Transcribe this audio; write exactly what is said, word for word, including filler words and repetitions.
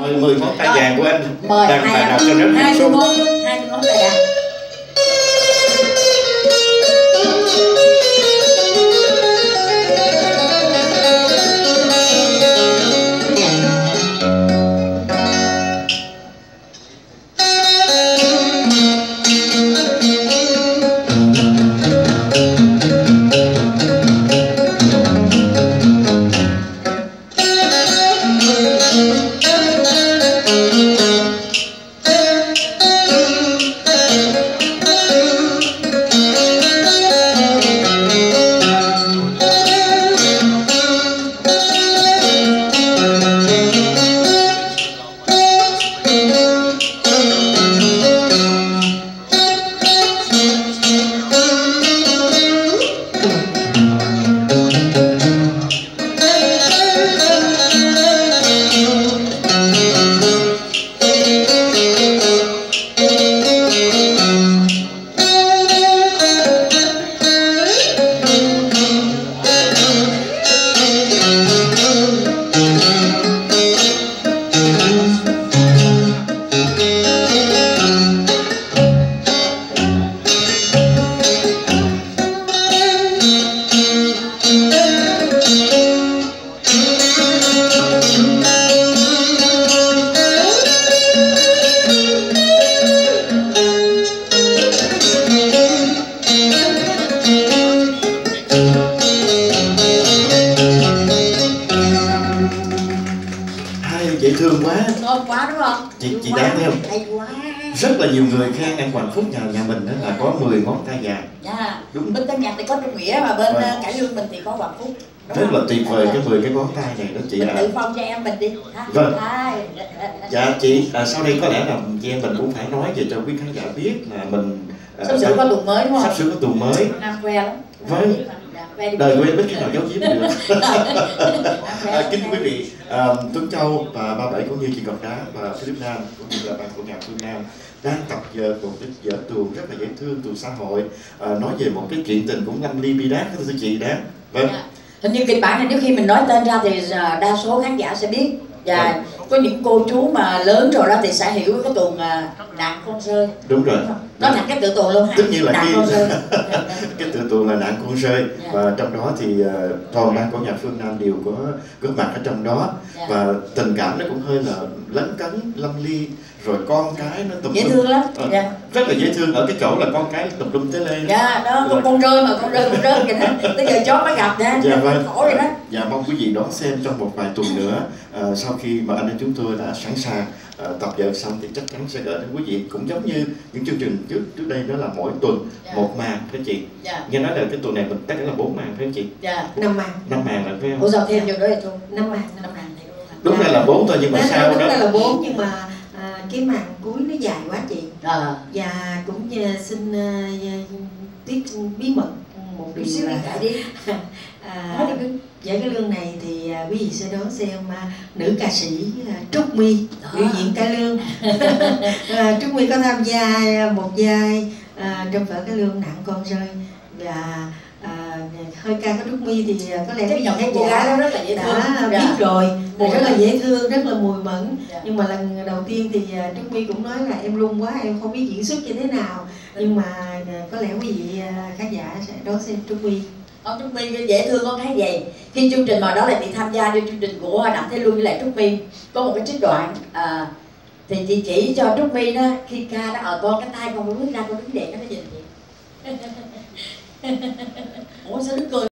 mười ngón tay vàng của anh. Mời đang hai nào cho rất hai sung. ngón hai ngón tay vàng. Dễ thương quá. Ngon quá đúng không? Chị chị đáng thấy không? Hay quá. Rất là nhiều người khen em Hoàng Phúc nhà nhà mình đó là có mười ngón tay vàng. Dạ. Đúng. Bên Tân Nhạc thì có Trung Nghĩa, mà bên Vâng. Cải Lương mình thì có Hoàng Phúc. Rất là tuyệt vời cái mười cái ngón tay này đó chị Mình ạ. tự phong cho em mình đi. Ha? Vâng. Hai. Dạ chị, à, sau đây có lẽ là chị em mình cũng phải nói về cho quý khán giả biết là mình à, Sắp sửa có tuần mới đúng không? sắp sửa có tuần mới. Nam que lắm. Vâng. Đời Đời quên biết khi nào giấu giếm được. À, kính quý vị, à, Tuấn Châu và Ba Bảy cũng như chị Ngọc Đá và Philip Nam cũng như là ban của nhạc Phương Nam đang tập giờ một cái vở tuồng rất là dễ thương, tuồng xã hội, à, nói về một cái chuyện tình cũng lâm ly bi đát, thưa chị Đá. Vâng. Dạ. Hình như kịch bản này nếu khi mình nói tên ra thì đa số khán giả sẽ biết, và vâng. Có những cô chú mà lớn rồi đó thì sẽ hiểu cái tuồng uh, Nạn Con Rơi. Đúng rồi. Nói thẳng cái tự tuồng luôn ha. Tất nhiên là Nạn khi Con Rơi. cái tự tuồng là Nạn Con Rơi. Yeah. Và trong đó thì uh, toàn ban của nhạc Phương Nam đều có góp mặt ở trong đó. Yeah. Và tình cảm nó cũng hơi là lấn cấn, lâm ly, rồi con cái nó tùm dễ thương lắm. À, yeah. Rất là dễ thương ở cái chỗ là con cái tùm lum tới lên. Dạ, đó, con, con rơi mà con rơi con rơi kìa đó. Tới giờ chó mới gặp nha. Dạ vâng. Khổ rồi đó. Dạ mong quý vị đón xem trong một vài tuần nữa. À, sau khi mà anh em chúng tôi đã sẵn sàng à, tập dượt xong thì chắc chắn sẽ gửi đến quý vị, cũng giống như những chương trình trước trước đây, đó là mỗi tuần dạ. một màn phải chị. Dạ. Nghe nói là cái tuần này mình tất cả là bốn màn phải chị? Dạ. năm màn. Năm màn là phải không? Ủa sao thêm vô đó là thôi? Năm màn, năm màn thì đúng ra là bốn thôi nhưng mà đó, sao đúng đó? Đúng là bốn nhưng mà à, cái màn cuối nó dài quá chị. À. Và cũng như xin uh, tiết bí mật một điều xíu là đi. à, với cái lương này thì uh, quý vị sẽ đón xem uh, nữ ca sĩ uh, Trúc My biểu diễn cải lương. uh, Trúc My có tham gia một vai uh, trong vở cải lương Nạn Con Rơi, và à, hơi ca của Trúc My thì có lẽ quý vị khán giả rất là dễ thương. đã dạ. biết rồi, rất là dễ thương, rất là mùi mẫn. dạ. Nhưng mà lần đầu tiên thì Trúc My cũng nói là em run quá, em không biết diễn xuất như thế nào. Nhưng mà có lẽ quý vị khán giả sẽ đón xem Trúc My. Ông Trúc My dễ thương có cái gì khi chương trình mà đó là chị tham gia cho chương trình của Đặng Thế Luân với lại Trúc My có một cái trích đoạn à, thì chị chỉ cho Trúc My đó khi ca đó ở con cái tay con bước ra con đứng đẹp nó nhìn chị. Ủa sao đứng cười